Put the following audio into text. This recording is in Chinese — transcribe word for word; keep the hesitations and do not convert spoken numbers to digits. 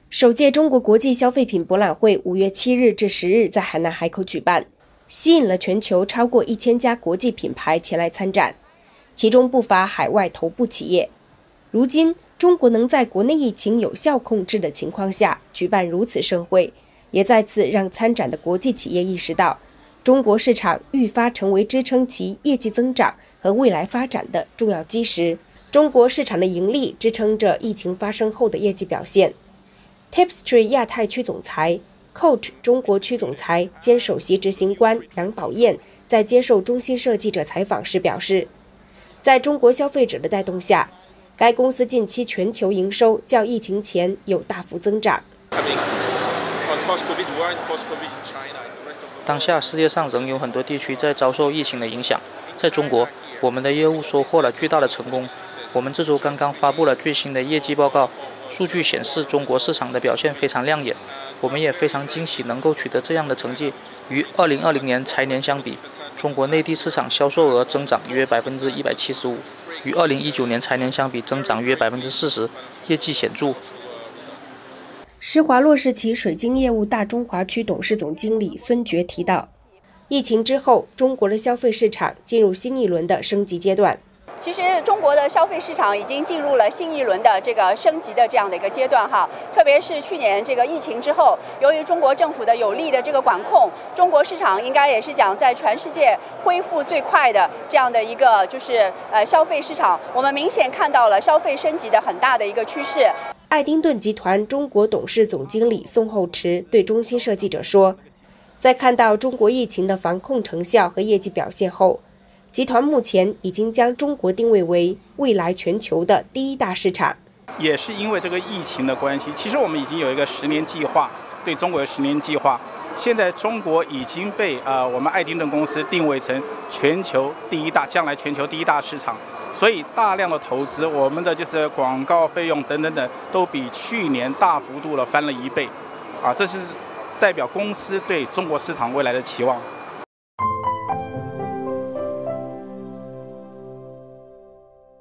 首届中国国际消费品博览会五月七日至十日在海南海口举办，吸引了全球超过一千家国际品牌前来参展，其中不乏海外头部企业。如今，中国能在国内疫情有效控制的情况下举办如此盛会，也再次让参展的国际企业意识到，中国市场愈发成为支撑其业绩增长和未来发展的重要基石。中国市场的盈利支撑着疫情发生后的业绩表现。Tapestry 亚太区总裁、Coach 中国区总裁兼首席执行官杨宝燕在接受中新社记者采访时表示，在中国消费者的带动下，该公司近期全球营收较疫情前有大幅增长。 当下世界上仍有很多地区在遭受疫情的影响，在中国，我们的业务收获了巨大的成功。我们这周刚刚发布了最新的业绩报告，数据显示中国市场的表现非常亮眼，我们也非常惊喜能够取得这样的成绩。与二零二零年财年相比，中国内地市场销售额增长约百分之一百七十五，与二零一九年财年相比增长约百分之四十，业绩显著。 施华洛世奇水晶业务大中华区董事总经理孙觉提到，疫情之后，中国的消费市场进入新一轮的升级阶段。 其实中国的消费市场已经进入了新一轮的这个升级的这样的一个阶段哈，特别是去年这个疫情之后，由于中国政府的有力的这个管控，中国市场应该也是讲在全世界恢复最快的这样的一个就是呃消费市场，我们明显看到了消费升级的很大的一个趋势。 爱丁顿集团中国董事总经理宋厚池对中新社记者说，在看到中国疫情的防控成效和业绩表现后，集团目前已经将中国定位为未来全球的第一大市场。 也是因为这个疫情的关系，其实我们已经有一个十年计划，对中国的十年计划。现在中国已经被呃我们爱丁顿公司定位成全球第一大，将来全球第一大市场。所以大量的投资，我们的就是广告费用等等等，都比去年大幅度的翻了一倍，啊，这是代表公司对中国市场未来的期望。